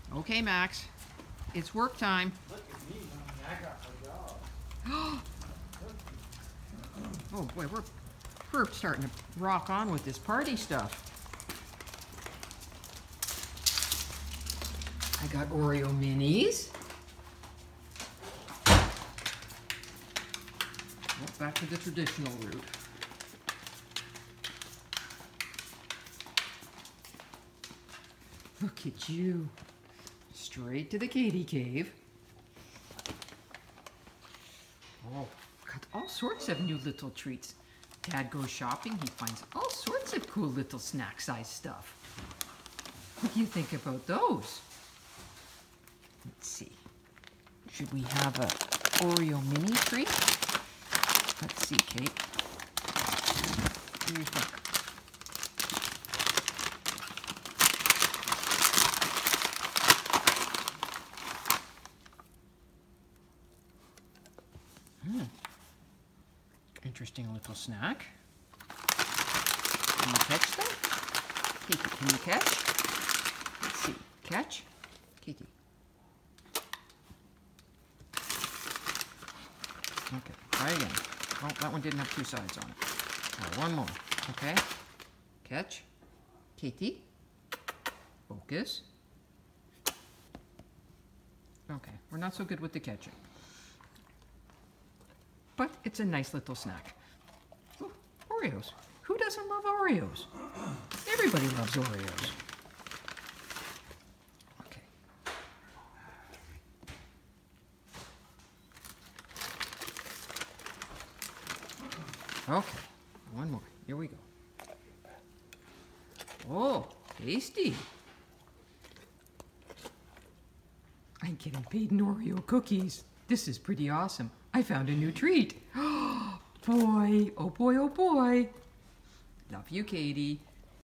Okay, Max. It's work time. Look at me, honey. I got my job. Oh boy, we're starting to rock on with this party stuff. I got Oreo minis. Well, back to the traditional route. Look at you. Straight to the Katy cave. Oh, got all sorts of new little treats. Dad goes shopping, he finds all sorts of cool little snack-sized stuff. What do you think about those? Let's see. Should we have a Oreo mini treat? Let's see, Kate. What do you think? Interesting little snack. Can you catch them? Kiki, can you catch? Let's see. Catch? Kiki. Okay, try again. Oh, that one didn't have two sides on it. Now, one more. Okay. Catch. Katie. Focus. Okay, we're not so good with the catching. But it's a nice little snack. Ooh, Oreos. Who doesn't love Oreos? Everybody loves Oreos. Okay. Okay, one more. Here we go. Oh, tasty. I'm getting paid in Oreo cookies. This is pretty awesome. I found a new treat. Boy, oh boy, oh boy. Love you, Katie.